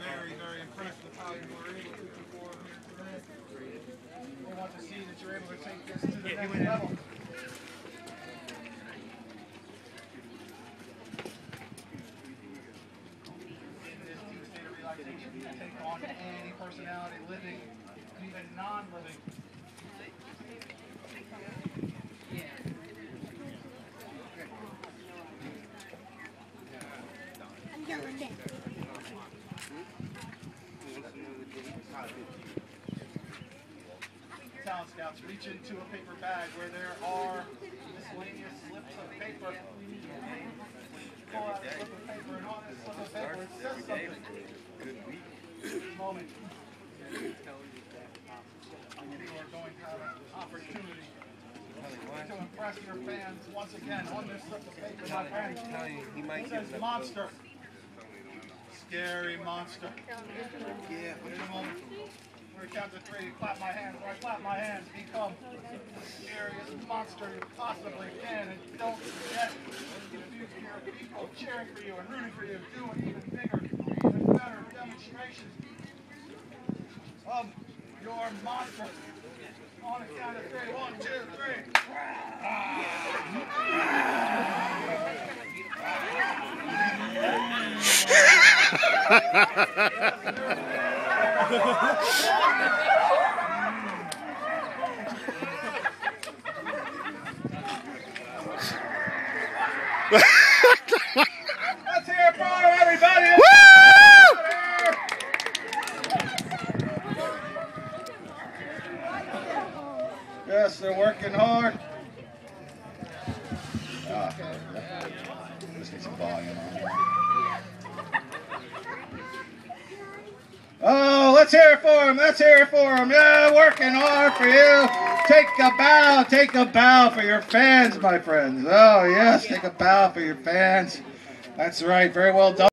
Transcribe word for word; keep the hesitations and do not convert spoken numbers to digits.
very, very impressed with how you were able to perform here today. We want to see that you're able to take this to the next level. In this deep state of relaxation, you can take on any personality, living, and even non-living. Talent Scouts, reach into a paper bag where there are miscellaneous slips of paper. Pull out a slip of paper, and on this slip of paper it says something. This moment, you are going to have an opportunity to impress your fans once again on this slip of paper, my friend. It says monster. Scary monster. Yeah. In a moment. We're going to count to three. Clap my hands. When I clap my hands, become the scariest monster you possibly can. And don't forget, if you hear people cheering for you and rooting for you, do an even bigger, even better demonstration of your monster. On a count of three. One, two, three. Let's hear it for everybody. Woo! Yes, they're working hard. Ah, let's get some volume on. Oh, let's hear it for him. Let's hear it for him. Yeah, working hard for you. Take a bow. Take a bow for your fans, my friends. Oh, yes, take a bow for your fans. That's right. Very well done.